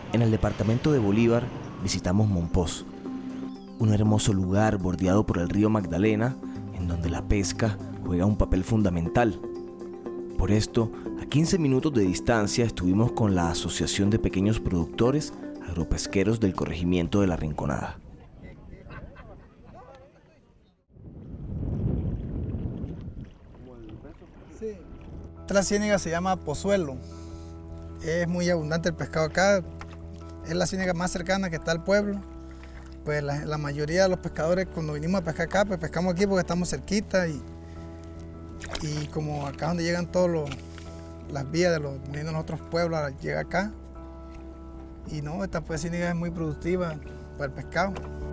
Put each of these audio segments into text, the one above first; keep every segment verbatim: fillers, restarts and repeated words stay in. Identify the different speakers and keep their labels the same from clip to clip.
Speaker 1: En el departamento de Bolívar visitamos Mompox, un hermoso lugar bordeado por el río Magdalena, en donde la pesca juega un papel fundamental. Por esto, a quince minutos de distancia estuvimos con la Asociación de Pequeños Productores Agropesqueros del Corregimiento de La Rinconada.
Speaker 2: Sí. Esta ciénaga se llama Pozuelo. Es muy abundante el pescado acá. Es la ciénaga más cercana que está al pueblo. Pues la, la mayoría de los pescadores, cuando vinimos a pescar acá, pues pescamos aquí porque estamos cerquita y, y como acá es donde llegan todas las vías de los, de los otros pueblos, llega acá. Y no, esta pues, ciénaga es muy productiva para el pescado.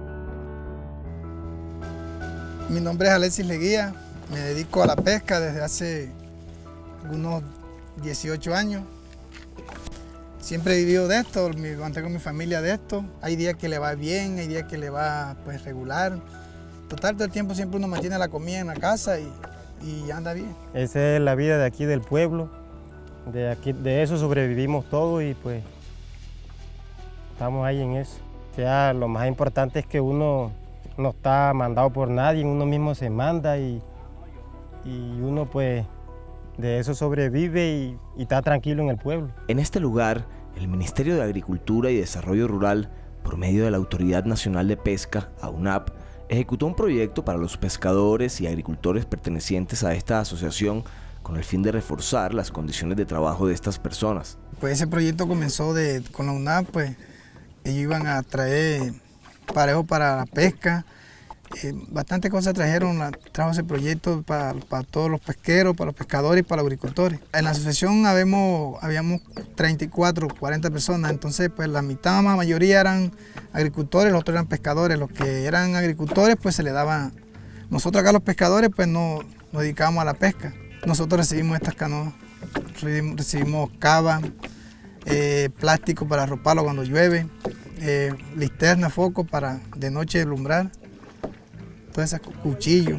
Speaker 2: Mi nombre es Alexis Leguía, me dedico a la pesca desde hace unos dieciocho años. Siempre he vivido de esto, me mantengo con mi familia de esto. Hay días que le va bien, hay días que le va pues regular. Total, todo el tiempo siempre uno mantiene la comida en la casa y, y anda bien.
Speaker 3: Esa es la vida de aquí del pueblo, de, aquí, de eso sobrevivimos todos y pues estamos ahí en eso. O sea, lo más importante es que uno no está mandado por nadie, uno mismo se manda y, y uno pues de eso sobrevive y, y está tranquilo en el pueblo.
Speaker 1: En este lugar, el Ministerio de Agricultura y Desarrollo Rural, por medio de la Autoridad Nacional de Pesca, AUNAP, ejecutó un proyecto para los pescadores y agricultores pertenecientes a esta asociación con el fin de reforzar las condiciones de trabajo de estas personas.
Speaker 2: Pues ese proyecto comenzó de, con la UNAP, pues ellos iban a traer parejo para la pesca. Eh, bastante cosas trajeron, trajo ese proyecto para, para todos los pesqueros, para los pescadores y para los agricultores. En la asociación habíamos, habíamos treinta y cuatro, cuarenta personas, entonces pues la mitad, la mayoría eran agricultores, los otros eran pescadores. Los que eran agricultores pues se le daban, nosotros acá los pescadores pues no, nos dedicábamos a la pesca. Nosotros recibimos estas canoas, recibimos, recibimos cava, eh, plástico para arroparlo cuando llueve, eh, linterna, foco para de noche alumbrar. Todos esos cuchillos.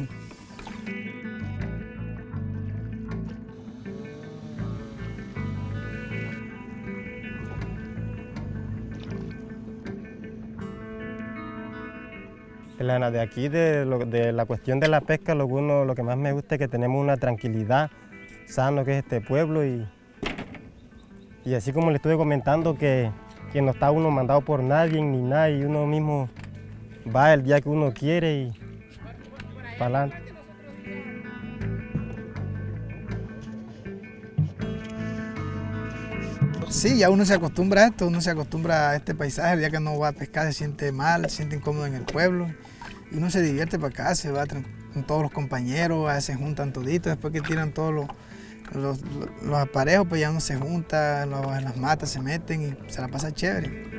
Speaker 3: De aquí, de, lo, de la cuestión de la pesca, lo que, uno, lo que más me gusta es que tenemos una tranquilidad sano que es este pueblo y, y así como le estuve comentando que, que no está uno mandado por nadie ni nada y uno mismo va el día que uno quiere y para adelante.
Speaker 2: Sí, ya uno se acostumbra a esto, uno se acostumbra a este paisaje, el día que no va a pescar se siente mal, se siente incómodo en el pueblo y uno se divierte para acá, se va con todos los compañeros, a veces se juntan toditos, después que tiran todos los, los, los aparejos, pues ya uno se junta, los, las matas se meten y se la pasa chévere.